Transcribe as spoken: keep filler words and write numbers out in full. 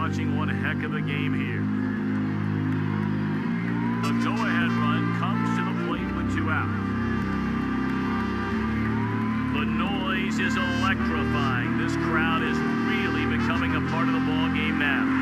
watching one heck of a game here. The go-ahead run comes to the plate with two out. The noise is electrifying. This crowd is really becoming a part of the ball game now.